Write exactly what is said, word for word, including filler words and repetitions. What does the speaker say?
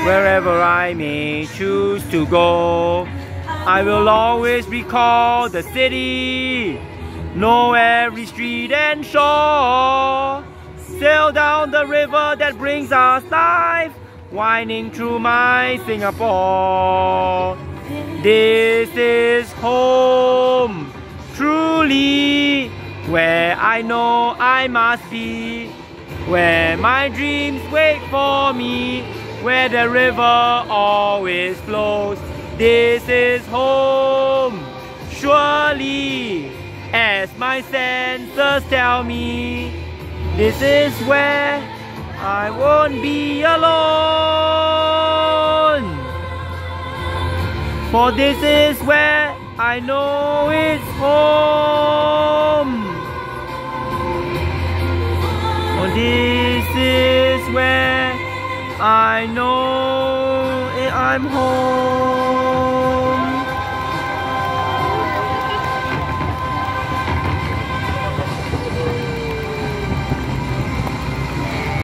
wherever I may choose to go. I will always recall the city, know every street and shore, sail down the river that brings us life, winding through my Singapore. This is home, truly, where I know I must be, where my dreams wait for me, where the river always flows. This is home, surely, as my senses tell me. This is where I won't be alone. For this is where I know it's home. For this is where I know I'm home.